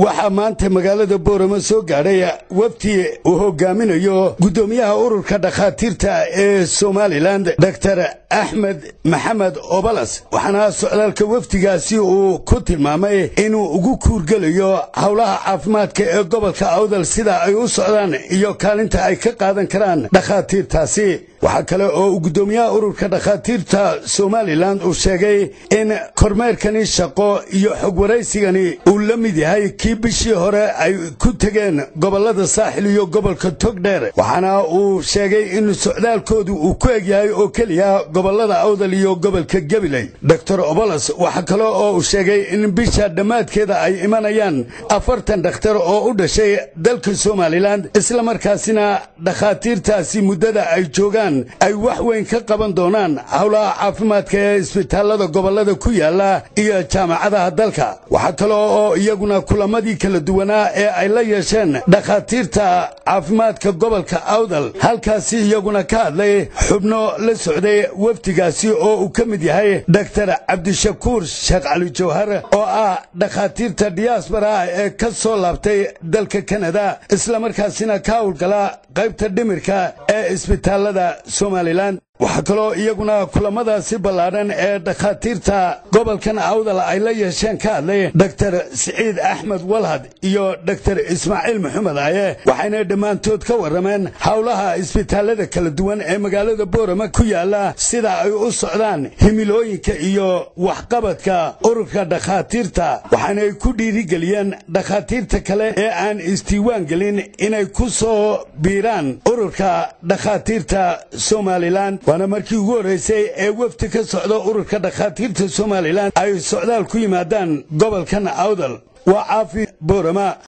waxaa maanta magaalada Boorama soo gaaray wafdi uu hogaaminayo gudoomiyaha ururka dhakhaatiirta ee Somaliland Dr. Ahmed Maxamed Obalas waxaana socdaalka wafdigaasi uu ku tilmaamay inuu ugu kuurgalayo hawlaha caafimaadka ee gobolka Awdal sida ay u socdaan iyo kaalinta ay ka qaadan karaan dhakhaatiirtaasi waxa kale oo gudoomiyaha ururka dhakhaatiirta Somaliland uu sheegay in kormeerkani shaqo iyo xog waraysigani uu la mid yahay kii bishii hore ay ku tageen gobolada saaxil iyo gobolka Togdheer waxaana uu sheegay in socdaalkoodu uu ku egyahay oo kaliya gobolada Awdal iyo gobolka Gabiley Dr. Obalas waxa kale oo uu sheegay in bisha dhamaadkeeda ay imanayaan 40 dhakhtar oo u dhashay dalka Somaliland isla markaasina dhakhaatiirtaasi muddada ay joogaan ay wax weyn ka qaban doonaan hawlaha caafimaadka ee isbitaalada gobolada ku yaala iyo jaamacadaha dalka waxa kale oo iyaguna kulamadii kala duwanaa ee ay la yeesheen dhakhaatiirta caafimaadka gobolka Awdal halkaasi iyaguna ka hadlay xubno la socday wafdigaasi oo uu ka mid yahay Dr. Abdishakuur Sheekh Ali Jawhar oo ah dhakhaatiirta diaspora ee ka soo laabtay dalka Canada isla markaasina ka howlgala qaybta dhimirka ee isbitaalada Somaliland waxa kale iyaguna kulamadaasi ballaaran ee dhakhaatiirta gobolkan Awdal ay la yeesheen ka hadlay Dr. Saciid Ahmed Walhad iyo Dr. Ismaaciil Maxamed Aaye waxayna dhamaantood ka warameen hawlaha isbitaalada kala duwan ee magaalada Boorama ku yaala sida ay u socdaan himilooyinka iyo waxqabadka ururka dhakhaatiirta waxaana ku dhiirigeliyeen dhakhaatiirta kale ee aan istiiwaan gelin inay ku soo biiraan ururka dhakhaatiirta Somaliland waana markii ugu horeysay ee wafdi ka socdo ururka dhakhaatiirta Somaliland ay socdaal ku yimaadaan gobolkan Awdal waa caafi Boorama